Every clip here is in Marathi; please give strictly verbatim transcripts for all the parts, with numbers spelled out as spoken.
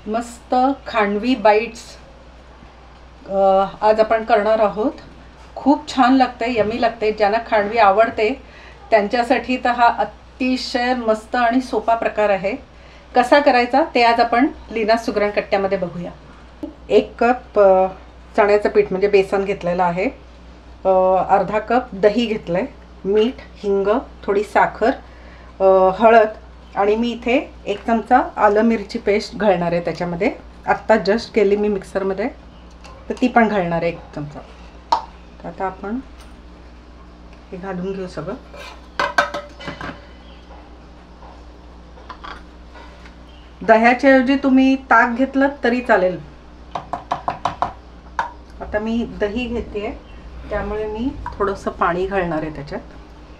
मस्त खांडवी बाईट्स आज आपण करणार आहोत। खूप छान लागते, यमी लागते। ज्यांना खांडवी आवडते त्यांच्यासाठी तर हा अतिशय मस्त आणि सोपा प्रकार आहे। कसा करायचा ते आज आपण लीना सुगरण कट्ट्यामध्ये बघूया। एक कप चण्याचं पीठ म्हणजे बेसन घेतलेलं आहे, अर्धा कप दही घेतलंय, मीठ, हिंग, थोडी साखर, हळद आणि मी इथे एक चमचा आलं मिरची पेस्ट घालणार आहे त्याच्यामध्ये। आत्ता जस्ट केली मी मिक्सरमध्ये, तर ती पण घालणार आहे एक चमचा। तर आता आपण हे घालून घेऊ सगळं। दह्याच्या ऐवजी तुम्ही ताक घेतलं तरी चालेल। आता मी दही घेते, त्यामुळे मी थोडंसं पाणी घालणार आहे त्याच्यात।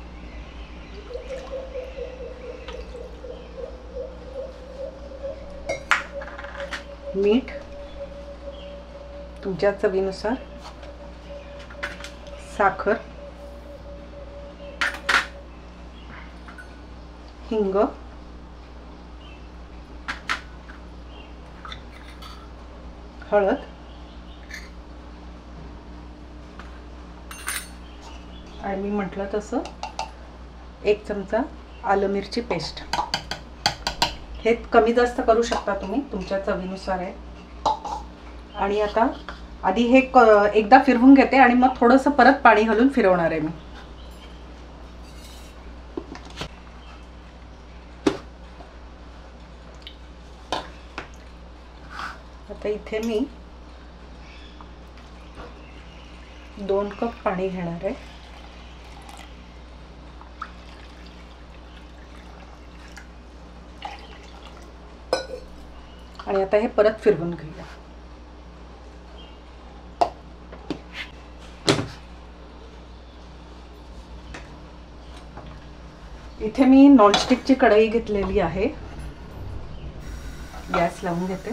मीठ तुमच्या चवीनुसार, साखर, हिंग, हळद आणि मी म्हटलं तसं एक चमचा आलं मिरची पेस्ट। हे कमी जास्त करू शकता तुम्ही, तुमच्या चवीनुसार आहे। आणि आता आधी हे एकदा फिरवून घेते आणि मग थोडंसं परत पाणी घालून फिरवणार आहे मी। आता इथे मी दोन कप पाणी घेणार आहे। आणि आता हे परत फिरवून घेऊया। इथे मी नॉनस्टिकची कढई घेतलेली आहे, गॅस लावून घेते।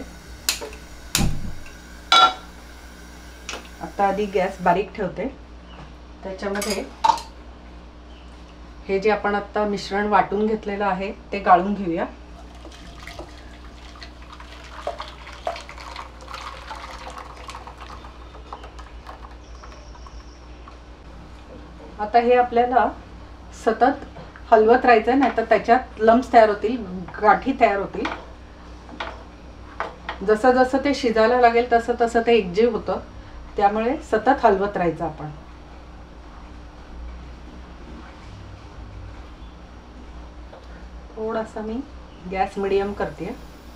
आता आधी गॅस बारीक ठेवते, त्याच्यामध्ये हे जे आपण आता मिश्रण वाटून घेतलेलं आहे ते गाळून घेऊया। आता हे आपल्याला सतत हलवत राहायचं, नाही तर त्याच्यात लम्स तयार होतील, गाठी तयार होतील। जसं जसं ते शिजायला लागेल तसं तसं ते एकजीव होतं, त्यामुळे सतत हलवत राहायचं आपण। थोडासा मी गॅस मीडियम करते।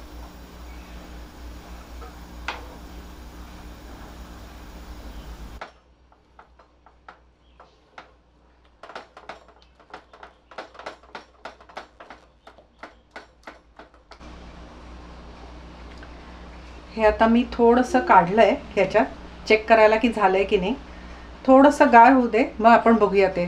हे आता मी थोडंसं काढलंय ह्याच्यात, चेक करायला की झालंय की नाही। थोडंसं गार होऊ दे, मग आपण बघूया ते।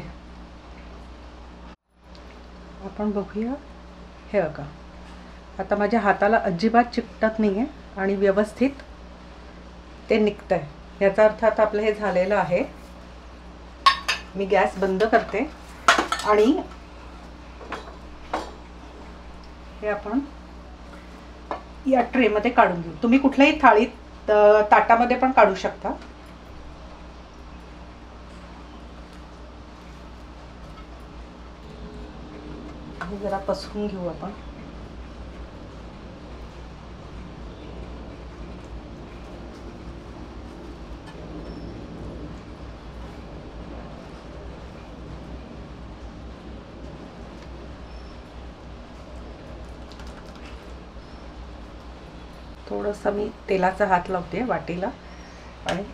आपण बघूया, हे बघा आता माझ्या हाताला अजिबात चिकटत नाही आहे आणि व्यवस्थित ते निघतंय। याचा अर्थ आता आपलं हे झालेलं आहे। मी गॅस बंद करते आणि हे आपण या ट्रे मध्ये काढून घेऊ। तुम्ही कुठल्याही थाळीत ताटामध्ये पण काढू शकता। हे जरा पसरून घेऊ आपण। थोडंसं मी तेलाचा हात लावते वाटीला आणि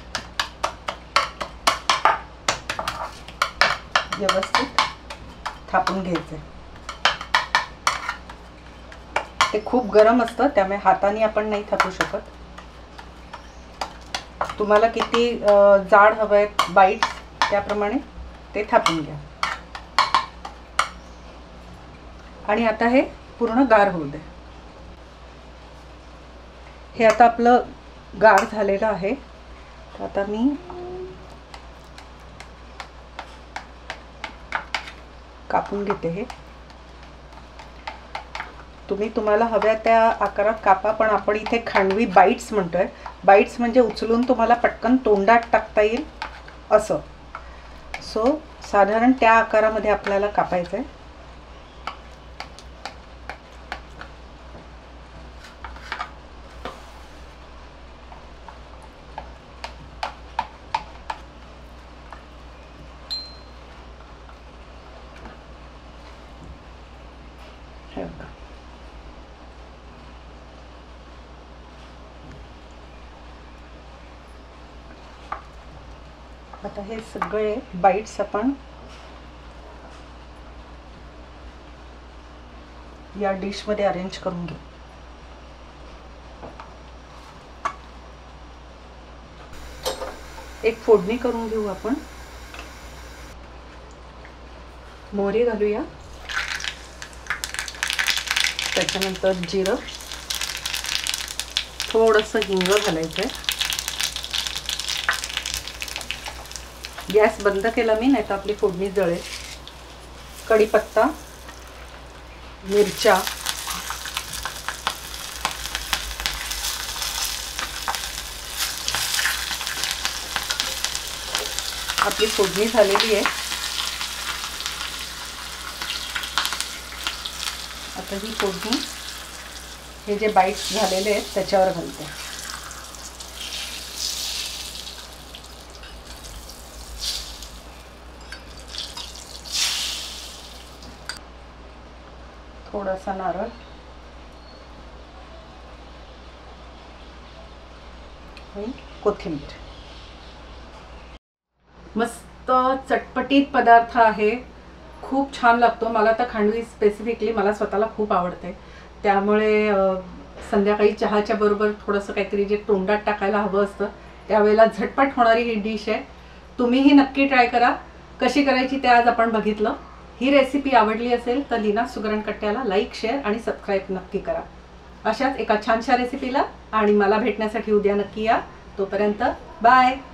व्यवस्थित थापून घ्यायचं। ते खूप गरम असतं, त्यामुळे हाताने आपण नाही थापू शकत। तुम्हाला किती जाड हवे आहेत बाईट्स त्याप्रमाणे ते थापून घ्या। आणि आता हे पूर्ण गार होऊ दे। हे आता आपलं गार झालेलं आहे। आता मी कापून घेते हे। तुम्ही तुम्हाला हव्या त्या आकारात कापा, पण आपण इथे खांडवी बाईट्स म्हणतोय. बाईट्स म्हणजे उचलून तुम्हाला पटकन तोंडात टाकता येईल असं. सो साधारण त्या आकारामध्ये आपल्याला कापायचं आहे. आता हे सगळे बाईट्स आपण या डिश मध्ये अरेंज करून घेऊ. एक फोडणी करून घेऊ आपण. मोहरी घालूया, त्याच्यानंतर जिरं, थोडंसं हिंग घालायचं आहे. गॅस बंद केला मी, नाही तर आपली फोडणी जळेल. कढीपत्ता, मिरच्या, आपली फोडणी झालेली आहे. आता ही फोडणी हे जे बाईट्स झालेले आहेत त्याच्यावर घालते. थोडासा नारळ आणि कोथिंबीर. मस्त चटपटीत पदार्थ आहे, खूप छान लागतो. मला तर खांडवी स्पेसिफिकली मला स्वतःला खूप आवडते, त्यामुळे संध्याकाळी चहाच्या बरोबर थोडंसं काहीतरी जे तोंडात टाकायला हवं असतं त्यावेळेला झटपट होणारी ही डिश आहे. तुम्हीही नक्की ट्राय करा. कशी करायची ते आज आपण बघितलं. ही रेसिपी आवडली असेल तर लीना सुगरणकट्ट्याला लाईक, शेअर आणि सबस्क्राईब नक्की करा. अशाच एका छानशा रेसिपीला आणि मला भेटण्यासाठी उद्या नक्की या. तोपर्यंत बाय.